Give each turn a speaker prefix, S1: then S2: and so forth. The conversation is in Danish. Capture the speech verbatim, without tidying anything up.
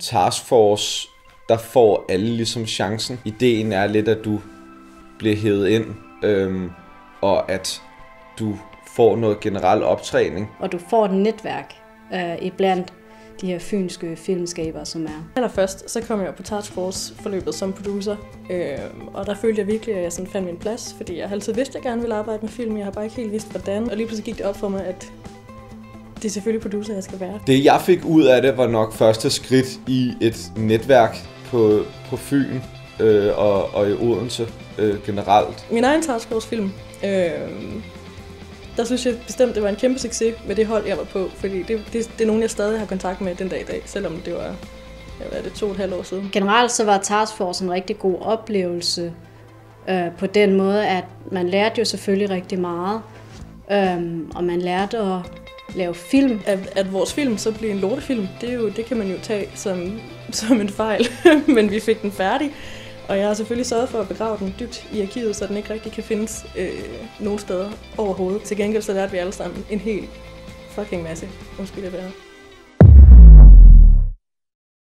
S1: taskforce, der får alle ligesom chancen. Ideen er lidt, at du bliver hævet ind, øhm, og at du får noget generel optræning.
S2: Og du får et netværk øh, iblandt de her fynske filmskaber, som er.
S3: Allerførst så kom jeg på taskforce-forløbet som producer, øh, og der følte jeg virkelig, at jeg sådan fandt min plads, fordi jeg har altid vidst, at jeg gerne ville arbejde med film, jeg har bare ikke helt vidst, hvordan. Og lige pludselig gik det op for mig, at det er selvfølgelig producer, jeg skal være.
S1: Det jeg fik ud af det, var nok første skridt i et netværk på, på Fyn øh, og, og i Odense øh, generelt.
S3: Min egen taskforce-film, øh, der synes jeg bestemt, det var en kæmpe succes med det hold, jeg var på, fordi det, det, det er nogen, jeg stadig har kontakt med den dag i dag, selvom det var jeg ved, det to og et halvt år siden.
S2: Generelt så var taskforce en rigtig god oplevelse øh, på den måde, at man lærte jo selvfølgelig rigtig meget, øh, og man lærte at lave film.
S3: At, at vores film så blev en lortefilm, det, er jo, det kan man jo tage som, som en fejl, men vi fik den færdig. Og jeg har selvfølgelig sørget for at begrave den dybt i arkivet, så den ikke rigtig kan findes øh, nogen steder overhovedet. Til gengæld så lærte vi alle sammen en helt fucking masse. Undskyld, det være.